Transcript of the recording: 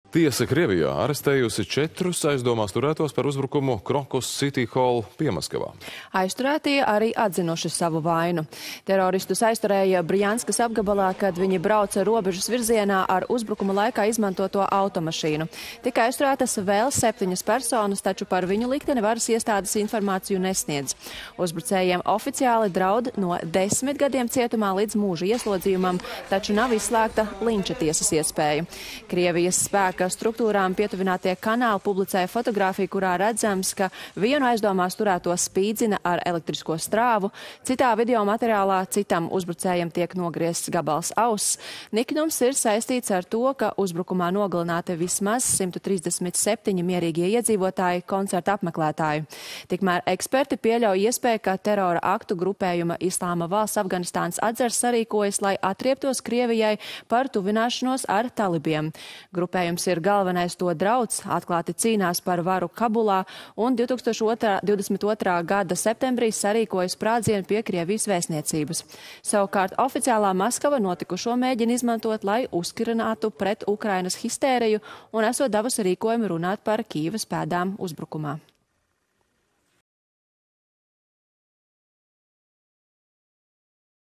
Tiesa Krievijā arestējusi 4 aizdomās turētos par uzbrukumu Krokus City Hall Piemaskavā. Aizturētie arī atzinuši savu vainu. Teroristus aizturēja Brjanskas apgabalā, kad viņi brauca robežas virzienā ar uzbrukuma laikā izmantoto automašīnu. Tika aizturētas vēl 7 personas, taču par viņu likteni varas iestādes informāciju nesniedz. Uzbrucējiem oficiāli draud no 10 gadiem cietumā līdz mūža ieslodzījumam, taču nav izslēgta linča tiesas iespēja. Krievijas spēka struktūrām pietuvinātie kanāli publicēja fotogrāfiju, kurā redzams, ka vienu aizdomās turēto spīdzina ar elektrisko strāvu, citā video materiālā citam uzbrucējiem tiek nogriezts gabals auss. Niknums ir saistīts ar to, ka uzbrukumā nogalināti vismaz 137 mierīgie iedzīvotāji, koncerta apmeklētāji. Tikmēr eksperti pieļauj iespēju, ka terora aktu grupējuma Islāma valsts Afganistānas atzars sarīkojas, lai atrieptos Krievijai par tuvināšanos ar talibiem. Grupējums ir galvenais to drauds, atklāti cīnās par varu Kabulā un 2022. gada septembrī sarīkoja sprādzienu pie Krievijas vēstniecības. Savukārt oficiālā Maskava notikušo mēģina izmantot, lai uzkurinātu pret Ukrainas histēriju un esot devusi rīkojumu runāt par Kīivas pēdām uzbrukumā.